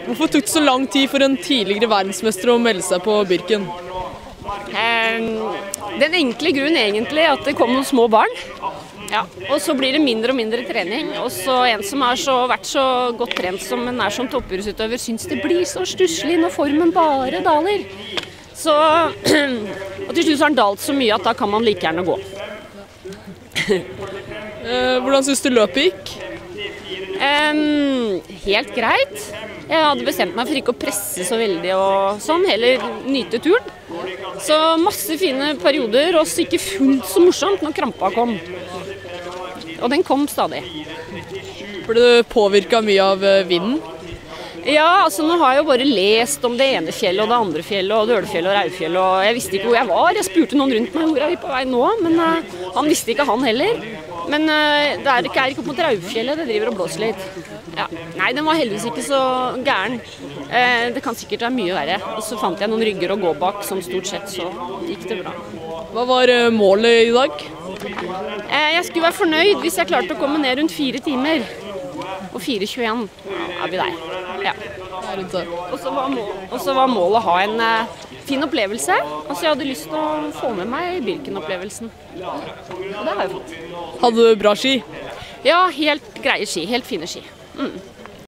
Hvorfor tok det så lang tid for en tidligere verdensmester å melde seg på Birken? Den enkle grunnen egentlig at det kom noen små barn. Ja, og så blir det mindre og mindre trening. Og så en som har vært så godt trent som en som toppidrettsutøver, syns det blir så stusslig når formen bare daler. Så, og til slutt så har han dalt så mye at da kan man like gjerne gå. Hvordan synes du løpet gikk? Helt greit. Jeg hadde bestemt meg for ikke å presse så veldig og sånn, heller nyte turen. Så masse fine perioder, og så ikke fullt så morsomt når krampa kom. Og den kom stadig. Ble du påvirket mye av vinden? Ja, altså nå har jeg jo bare lest om det ene fjellet og det andre fjellet og Dølfjellet og Raufjellet, og jeg visste ikke hvor jeg var. Jeg spurte noen rundt meg hvor er vi på vei nå, men han visste ikke han heller. Men det er ikke opp mot Raufjellet, det driver og blåser litt. Ja. Nei, den var heldigvis ikke så gæren. Det kan sikkert være mye verre. Og så fant jeg noen rygger å gå bak, som stort sett så gikk det bra. Hva var målet i dag? Jeg skulle være fornøyd hvis jeg klarte å komme ned rundt 4 timer. Og 4:21 er vi der. Ja. Og så var målet å ha en fin opplevelse. Altså jeg hadde lyst til å få med meg Birken-opplevelsen. Og det har jeg fått. Hadde du bra ski? Ja, helt greie ski. Helt fine ski.